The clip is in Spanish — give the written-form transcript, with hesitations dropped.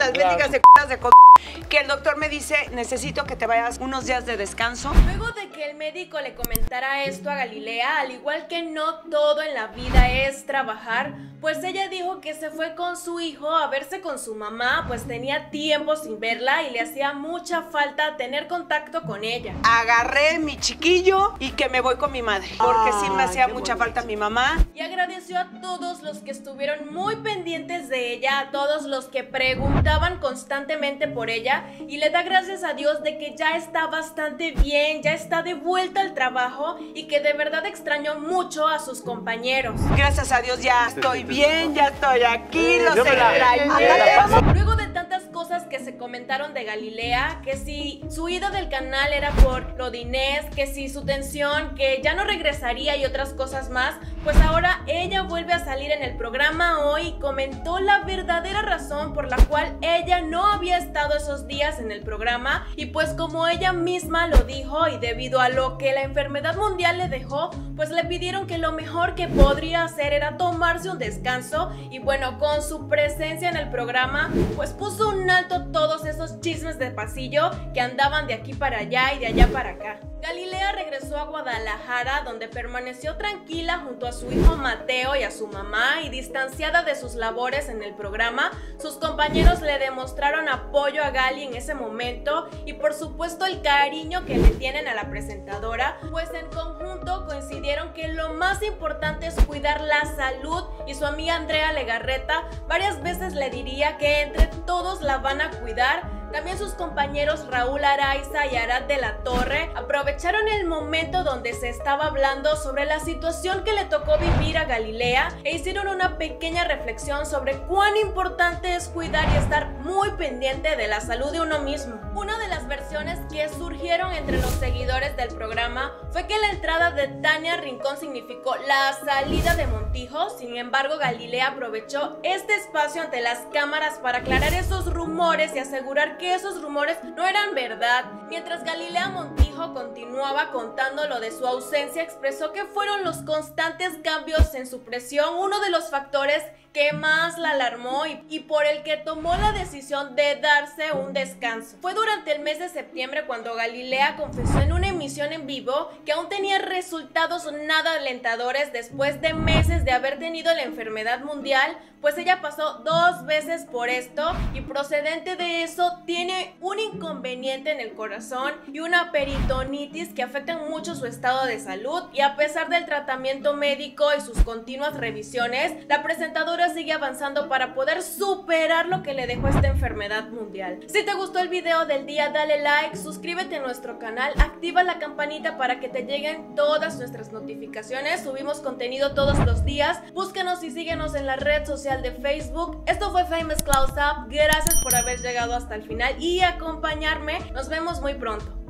las médicas de que el doctor me dice, necesito que te vayas unos días de descanso. Luego de que el médico le comentara esto a Galilea, al igual que no todo en la vida es trabajar, pues ella dijo que se fue con su hijo a verse con su mamá, pues tenía tiempo sin verla y le hacía mucha falta tener contacto con ella. Agarré mi chiquillo y que me voy con mi madre, porque sí me hacía mucha falta mi mamá. Y agradeció a todos los que estuvieron muy pendientes de ella, a todos los que preguntaban constantemente por ella, y le da gracias a Dios de que ya está bastante bien, ya está de vuelta al trabajo y que de verdad extrañó mucho a sus compañeros. Gracias a Dios ya estoy bien, ya estoy aquí, los extrañé. Luego de tantas cosas que se comentaron de Galilea, que si su ida del canal era por lo de Inés, que si su tensión, que ya no regresaría y otras cosas más, pues ahora ella vuelve a salir en el programa hoy y comentó la verdadera razón por la cual ella no había estado esos días en el programa, y pues como ella misma lo dijo y debido a lo que la enfermedad mundial le dejó, pues le pidieron que lo mejor que podría hacer era tomarse un descanso, y bueno, con su presencia en el programa pues puso un alto a todos esos chismes de pasillo que andaban de aquí para allá y de allá para acá. Galilea regresó a Guadalajara, donde permaneció tranquila junto a su hijo Mateo y a su mamá, y distanciada de sus labores en el programa. Sus compañeros le demostraron apoyo a Gali en ese momento y por supuesto el cariño que le tienen a la presentadora, pues en conjunto coincidieron que lo más importante es cuidar la salud, y su amiga Andrea Legarreta varias veces le diría que entre todos la van a cuidar. También sus compañeros Raúl Araiza y Arad de la Torre aprovecharon el momento donde se estaba hablando sobre la situación que le tocó vivir a Galilea e hicieron una pequeña reflexión sobre cuán importante es cuidar y estar muy pendiente de la salud de uno mismo. Una de las versiones que surgieron entre los seguidores del programa fue que la entrada de Tania Rincón significó la salida de Montijo. Sin embargo, Galilea aprovechó este espacio ante las cámaras para aclarar esos rumores y asegurar que esos rumores no eran verdad. Mientras Galilea Montijo continuaba contando lo de su ausencia, expresó que fueron los constantes cambios en su presión uno de los factores que más la alarmó y por el que tomó la decisión de darse un descanso. Fue durante el mes de septiembre cuando Galilea confesó en una emisión en vivo que aún tenía resultados nada alentadores después de meses de haber tenido la enfermedad mundial, pues ella pasó 2 veces por esto y procedente de eso tiene un inconveniente en el corazón y una peritonitis que afectan mucho su estado de salud, y a pesar del tratamiento médico y sus continuas revisiones, la presentadora sigue avanzando para poder superar lo que le dejó esta enfermedad mundial. Si te gustó el video del día, dale like, suscríbete a nuestro canal, activa la campanita para que te lleguen todas nuestras notificaciones. Subimos contenido todos los días. Búscanos y síguenos en la red social de Facebook. Esto fue Famous Close Up. Gracias por haber llegado hasta el final y acompañarme. Nos vemos muy pronto.